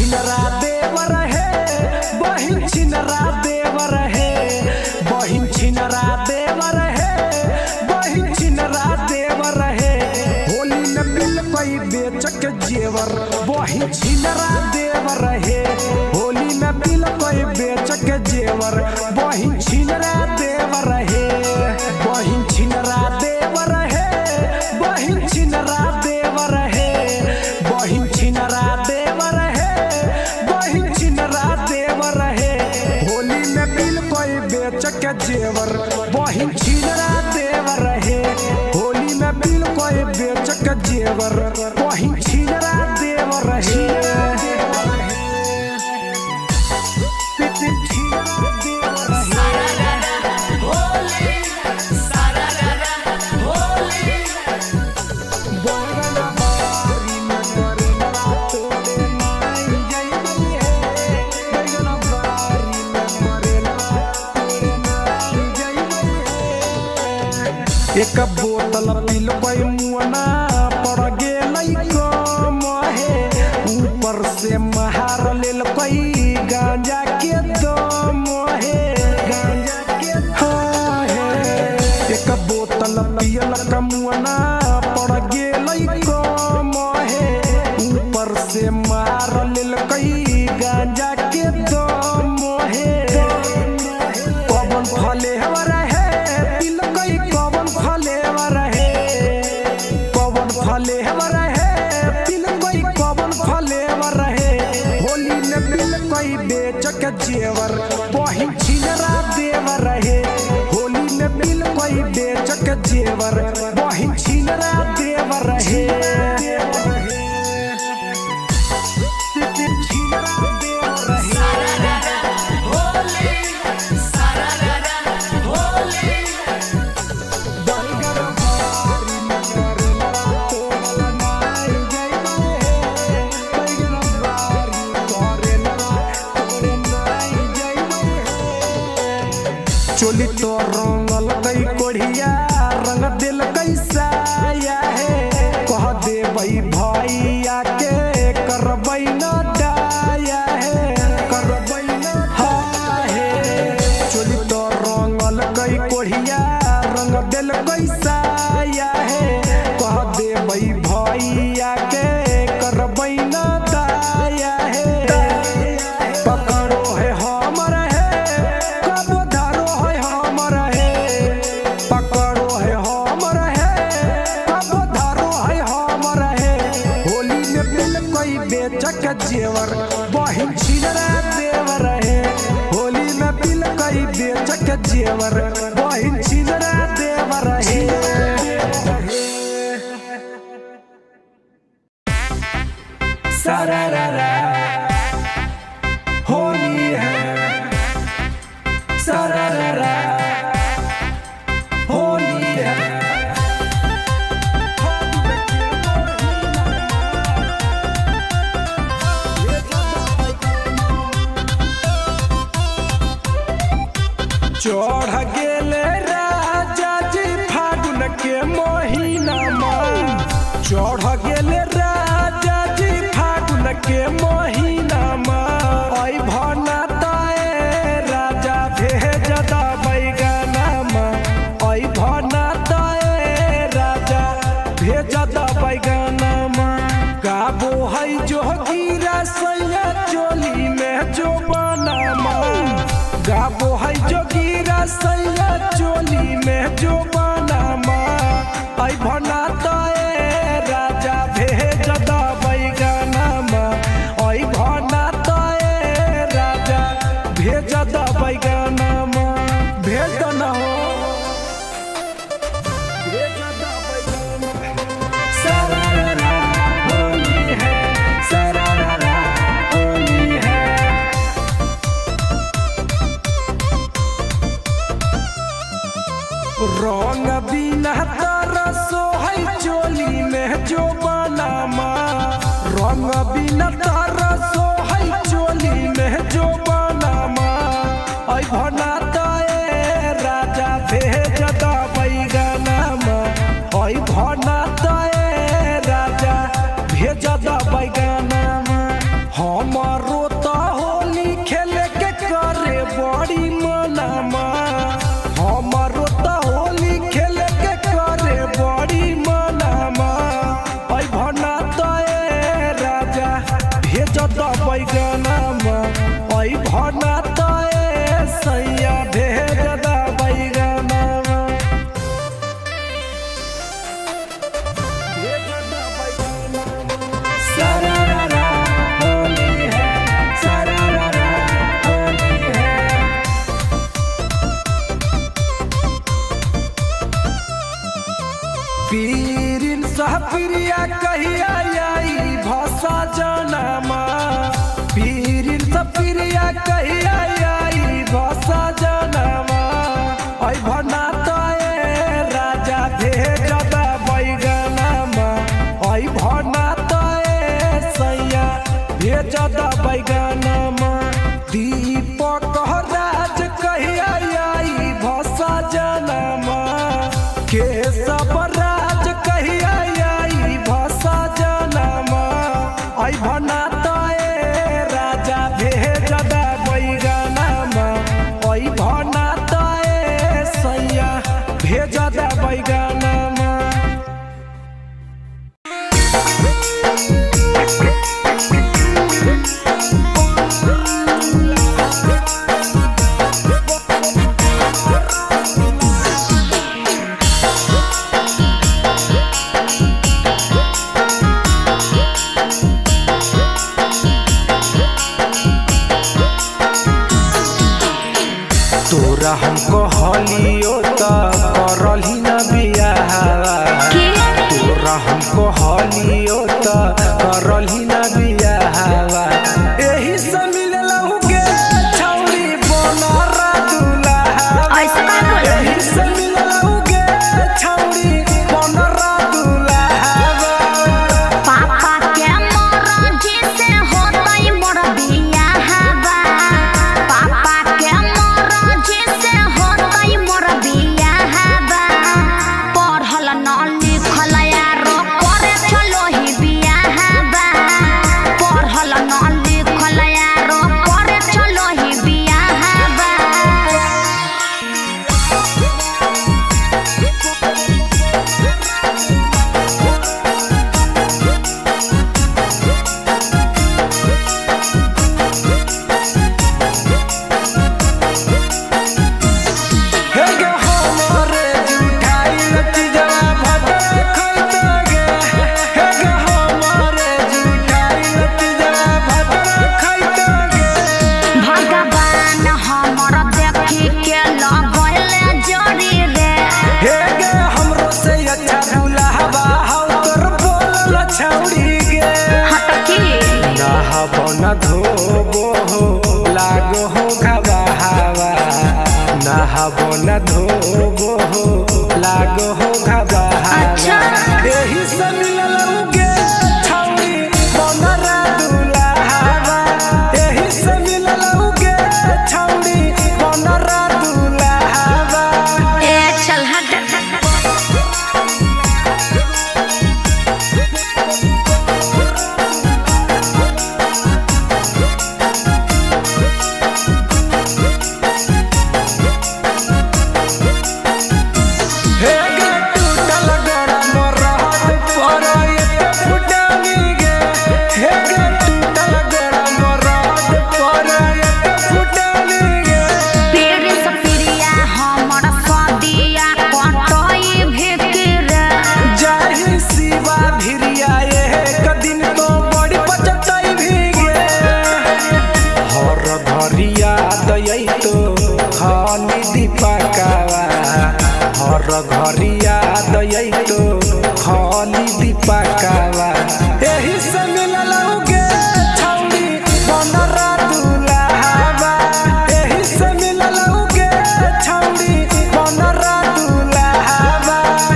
छिनरा देवर है, बहिन छिनरा देवर है, बहिन छिनरा देवर है, बहिन छिनरा देवर है। होली में मिल कोई बेच के जेवर, बहिन छिनरा देवर है। होली में मिल कोई बेच के जेवर, बहिन छिनरा देवर है, बहिन छिनरा देवर है, बहिन छिनरा देवर है, बहिन छिनरा देवर है, बहिन छिनरा देवर है। होली में मिल कोई बेच के जेवर, बहिन छिनरा देवर है। होली में मिल कोई बेच के जेवर, बहिन छिनरा देवर है। एक बोतल पिल कोई मुआना पड़ गेल कम है, ऊपर से महार लेल कोई गांजा के दम है, गांजा के हाँ है। एक बोतल पियल का मुआना पड़ गेल कम है, ऊपर से महार लेल कोई गांजा के दम है। पवन फले हमारा है पिल कोई पवन फले हमारा है, पवन फले हमारा है पिल कोई पवन फले हमारा है। होली में पिल कोई बेच के जेवर, बहिन छिनरा देवर है। होली में पिल कोई बेच के जेवर, बहिन छिनरा देवर है। चोली तो रंगल कई कोढ़िया, रंग दिल कैसा है। कह दे भैया के करबई न दाया है, करबई न हाँ है। चोली तो रंगल कई कोढ़िया, रंग दिल कैसा है। कह दे भैया के करबई न दाया है। पकड़ो है हमर है, कब धारो है हमर है। पकड़ो है हमर है, कब धारो है हमर है। होली में मिल कोई बेच के जेवर, बहिन छिनरा देवर है। होली में मिल कोई बेच के जेवर, बहिन छिनरा देवर है। सारारा होली है, सारारा होली है। चढ़ गेले राजा जी फागुन के महीना में, चढ़ गेले राजा जी फागुन के महीना में। आई भना ताए राजा भेज दा बैगना में, आई भना ताए राजा भेज दा बैगना में। गाबो है जो गिरा सैया चोली में जो बना में, गाबो है जो गिरा सैया चोली में जो बना में। आई भना ताए राजा भेज दा बैगना में, आई भना ताए राजा भेज दा बैगना में। भेज द न हो, भेज दा बैगना में। सारारा होली है, सारारा होली है। रंग बिना तरसो है चोली में जो बना माँ, रंग बिना तरसो है चोली में जो बना माँ। आई भना ताए राजा भेज दा बैगना में, आई भना ताए राजा भेज दा बैगना में। हमर सजनामा ऐ भना तए राजा भेज द बैगनामा ऐ भना तए सैया भेज द बैगनामा दीपक राज कहिया आई भसा जनमा के सब राज कहिया आई भसा जनमा ऐ भना तोरा हमको हलियो त करलही न बियाहवा तोरा हमको हलियो त करलही न बियाहवा एही से मिललहु के छौरी बनरा दुल्हा ऐसे का बोले एही से मिललहु के छौरी बनरा दुल्हा पापा के मरजी से होतई मोर बियाहवा पापा के पढ़ल न लिखल यारो करे चलो ही बियाहवा पढ़ल न लिखल यारो करे चलो ही बियाहवा न धोबो हो लागो हो घबाहावा नहाबो न धोबो हो लागो हो घबाहावा एही से मिललहु गे छौरी बनरा दुल्हावा एही से मिललहु गे छौरी बनरा दुल्हावा ए चल हट हर घरिया दयै तो खाली दीपकावा एही से मिललहु गे छौरी बनरा दुल्हावा एही से मिललहु गे छौरी बनरा दुल्हावा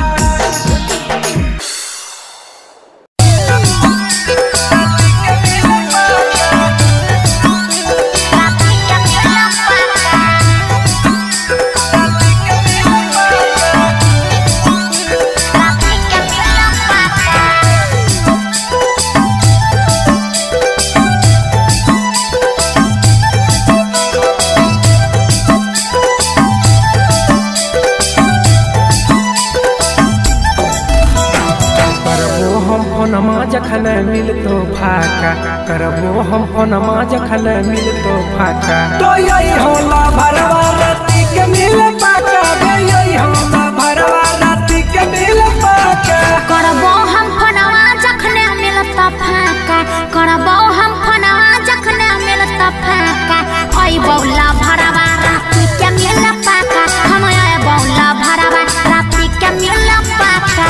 जखन मिलतो फाका करबो हम ओनमा जखन मिलतो फाका तो यही होला भरवा राती के मिल पाका यही होला भरवा राती के मिल पाका करबो हम ओनमा जखन मिलतो फाका करबो हम ओनमा जखन मिलतो फाका ओई बौला भरवा राती के मिल पाका हम आए बौला भरवा राती के मिल पाका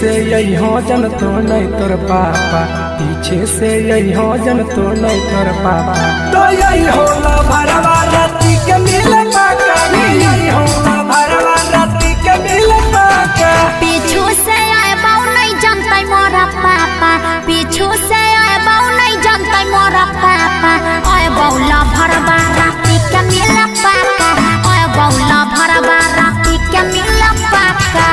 से यही हो जन तो नहीं तोर पापा, पीछे से यही हो जन तो नहीं तोर पापा। तो यही होला भरवा राती के मिले पाका, यही होला भरवा राती के मिले पाका। पीछू से आए बाऊ नहीं जानता मोरा पापा, पीछू से आए बाऊ नहीं जानता मोरा पापा। आए बाऊला भरवा राती के मिले पाका, आए बाऊला भरवा राती के मिले पाका।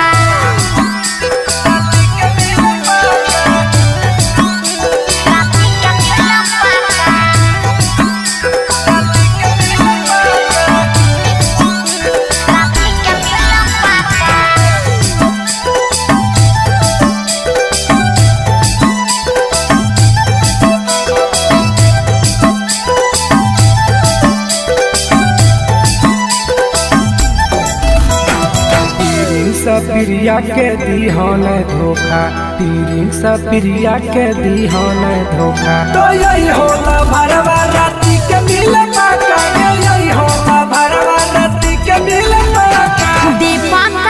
सपिरिया के दीहन धोखा, तीरिन सपिरिया के दीहन धोखा। तो यही होला भरवा राती के मिले पाका, यही होला भरवा राती के मिले पाका। दीपक